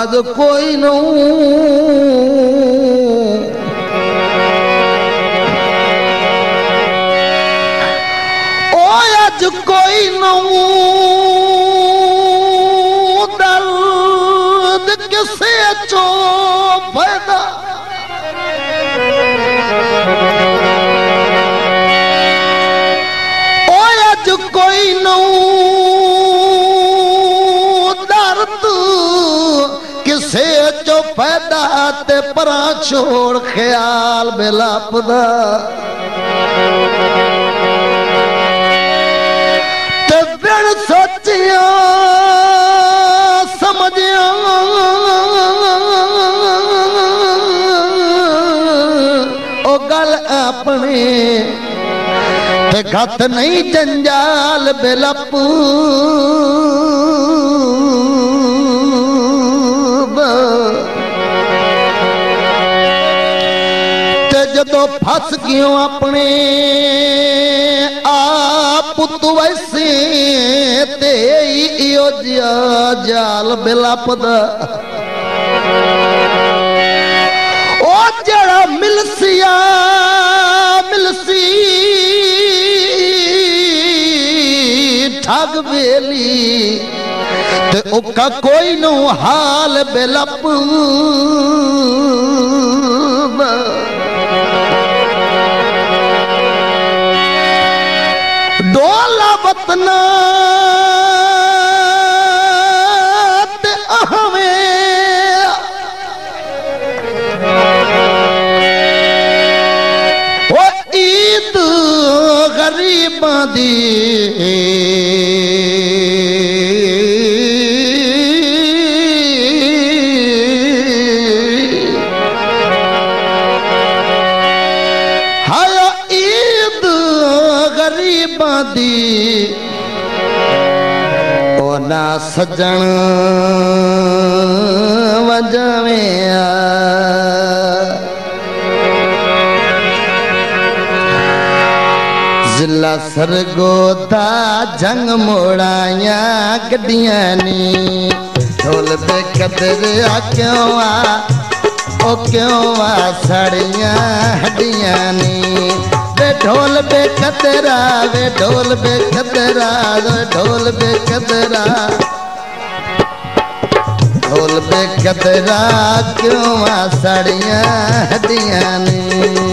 अज कोई नू अज कोई नू दर्द किसे चो पैदा अज कोई नू दर्द किसे चो पैदा ते परा छोड़ ख्याल बेलापदा ते बिन सोचिया समझिया ओ गल अपने ते गत नहीं जंजाल बेलप ते जदों फस गयो अपने आप तू वैसे ते इो जिया जाल बेलपदा ओ जड़ा मिलसिया मिलसी ठग बेली ते उका कोई नो हाल बेलप डोला वतना ते अहवे ओ ईद गरीबां दी ना सजन वजवे जिला सरगोदा जंग मोड़ाया गड्डियां नी ढोल पे कदर क्यों ओ क्यों सड़ियां हड्डियां नी वे ढोल बे कतरा वे ढोल बे कतरा ढोल बे कतरा ढोल बे कतरा क्यों सड़ियां हड्डियां नी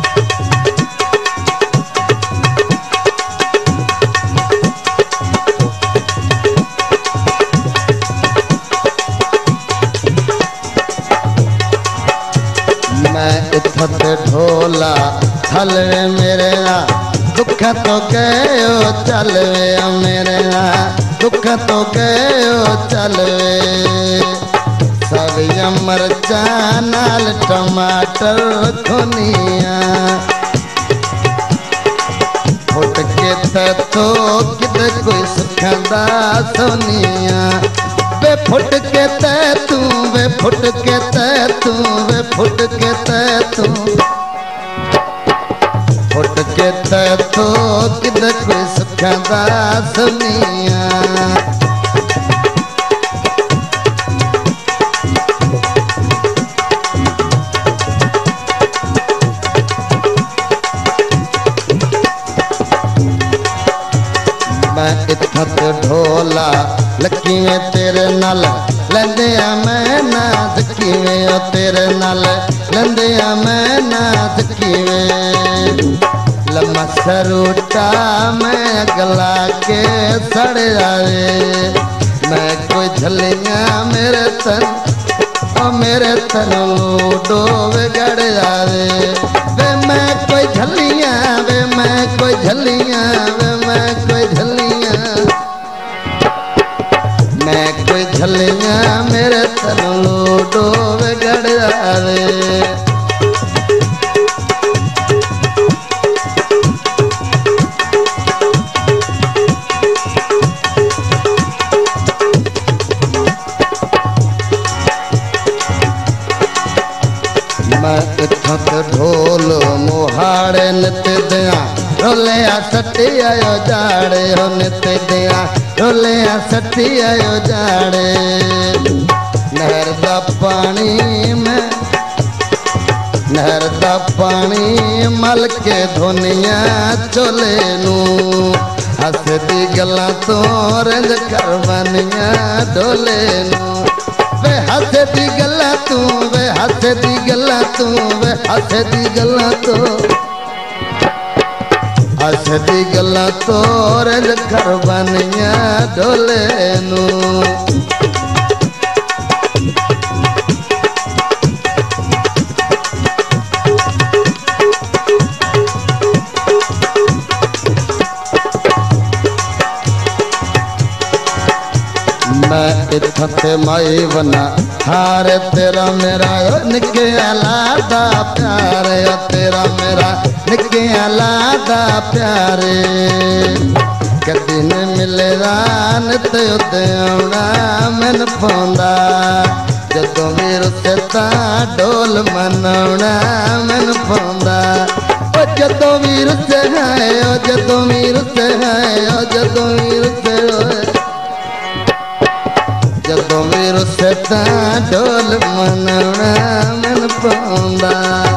मैं इथत ढोला हलवे मेरे दुख तो गयो चलवे मेरे दुख तो गयो चलवे सब मरचा नाल टमाटर खुनिया फुट के तो कित कोई सुखदा सोनिया वे फुट के तू वे फुट के तू वे फुट के तू फुट के तो किद कोई सुखदा सुनिया मैं इथत ढोला लकी में तेरे नाल लंदिया मैं नाच किवें तेरे नाल लंदिया मैं नाच किवें लम्मा सरूटा मैं गला के सड़ जावे मैं कोई झलियां मेरे तन डोब गड़ जावे वे मैं कोई झलियां वे मैं कोई झलियां वे मैं कोई झलियां मैं कोई झलियां मेरे तन डोब गड़ जावे इथत ढोल मोहाड़े नित दिया ढोलिया सटी आयो जाड़े हो नित दिया ढोलिया सटी आयो जाड़े नहर पानी में नहर दा पानी मल के धोनिया चोले नू हसदी गल्लां तो रंज करवानिया डोले नू वे हसदी गल्लां तू वे हसदी गल्लां तू वे हसदी गल्लां तो हसदी गल्लां तो रंज करवानिया डोले नू मैं इत्थे माई बना हार तेरा मेरा निके लादा प्यारे तेरा मेरा निके लादा प्यारे कदी न मिलेगा नित उत्ते आउणा मैन पाउंदा जदों भी रुसे तां ढोल मनाउणा मैन पाउंदा ओ जदों भी रुसे है ओ जदों भी रुसे है ओ जदों भी रुसे होए जदों भी रुसे तां ढोल मनाउणा मैन पाउंदा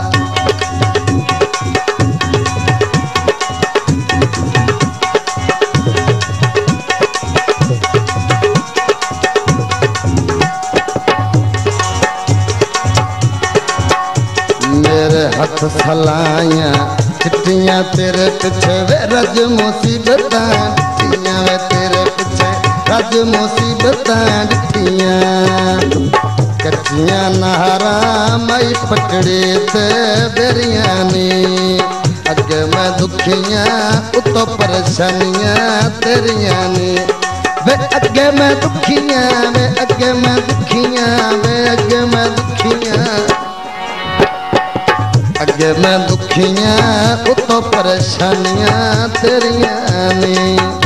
मेरे हाथ सलाइयां चिट्ठियां तेरे पिछे वे रज मुसीबतां डिठियां वे तेरे पिछे रज मुसीबतां डिठियां कच्चियां नहरा मई पटड़ी ते बेरियां नी अगे मैं दुखियां उतो परेशानियां तेरियां नी वे अगे मैं दुखियां वे अगे मैं दुखियां वे अगे मैं दुखियां अगे मैं दुखियां उतो परेशानियां तेरियां नी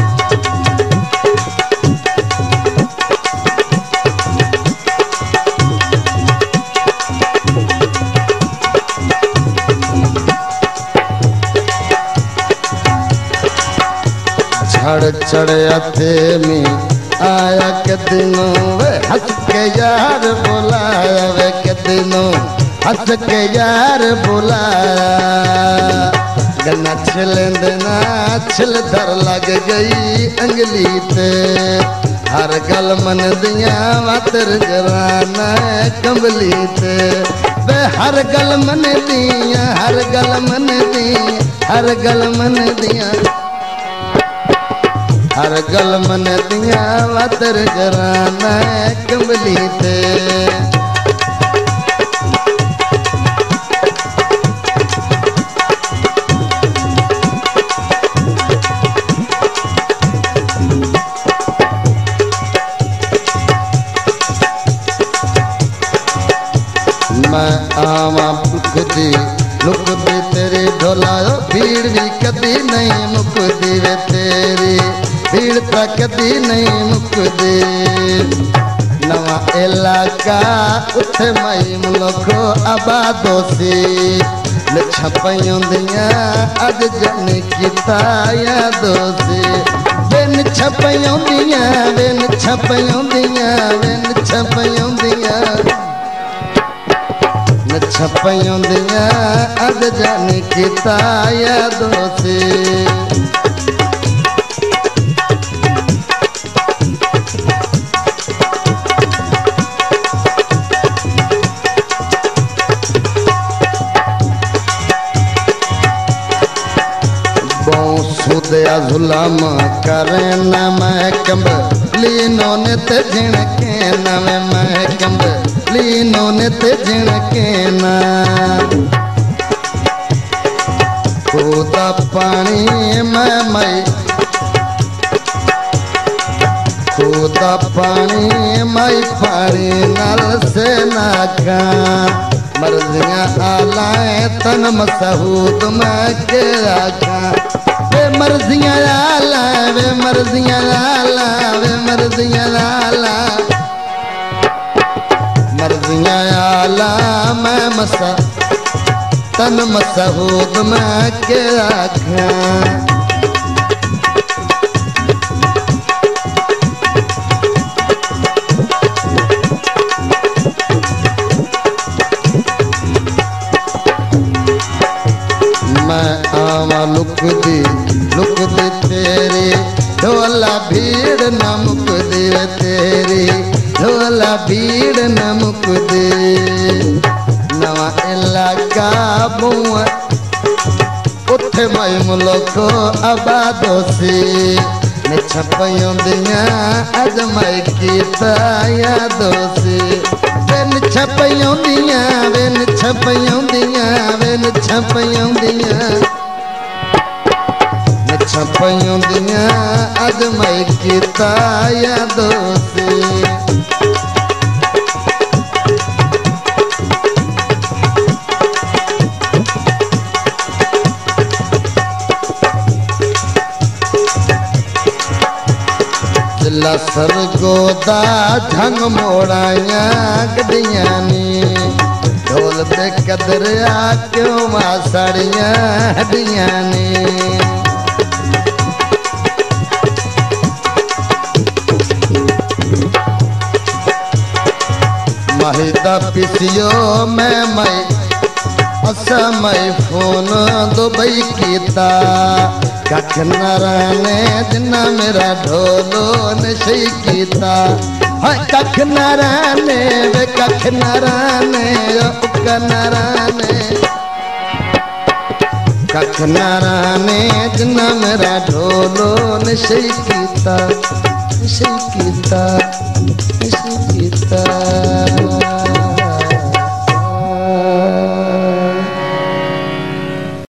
झड़ चढ़िया थे में आया के दिनों वे हंस के यार बुलाया वे के दिनों हंस के यार बुलाया गन्ना छिलेंदे ना छिल धर लग गई अंगली ते हर गल मन दिया वातर जराना कंबली ते वे हर गल मन दिया हर गल मन दिया हर गल मन दिया हर गल मन दिया वातर जराना कंबली ते मैं आवा मुकदी लुकदी तेरी ढोलायो भीड़ भी कदी नहीं मुकदी वे तेरी भीड़ तो कदी नहीं मुकदी नवा इलाका उथे मई मुलखो आबादोसी छपयों दिया अज जन किता या दोसी बिन छपयों दिया बिन छपयों दिया बिन छपयों दिया छपयों दिया अज जन किता या दोसी सुदया जुलाम करे न मैं कम्ब लीनो नित झिणके न मैं कम्ब लीनो नित झिणके न खुदा पानी मैं मई खुदा पानी मई पानी नल से नाका मर्जियां आलाए तन मसहूद मैं के राखा वे मर्जियां आला वे मर्जियां आला वे मर्जियां आला मर्जियां आला मैं मसा तन मसहूद मैं के राखा भीड़ न मुकदे नवा इलाका बुआ उठे मई मुल्क आबादो से ने छपयों दिया अज मई कीता यादों से वेन छपयों दिया वेन छपयों दिया वेन छपयों दिया छपयों दिया अज मई कीता यादों से जिला सरगोदा झंग मोड़ाया गड्डियां नी ढोल दे कदरिया क्यों मासड़िया हड्डियां नी महिदा पिसियो मैं मई असमय फोन दुबई कीता कख नाराने जिन्ना मेरा ढोलो नशे कीता कख नाराने वे कख नाराने उका नाराने कख नाराने जिन्ना मेरा ढोलो नशे कीता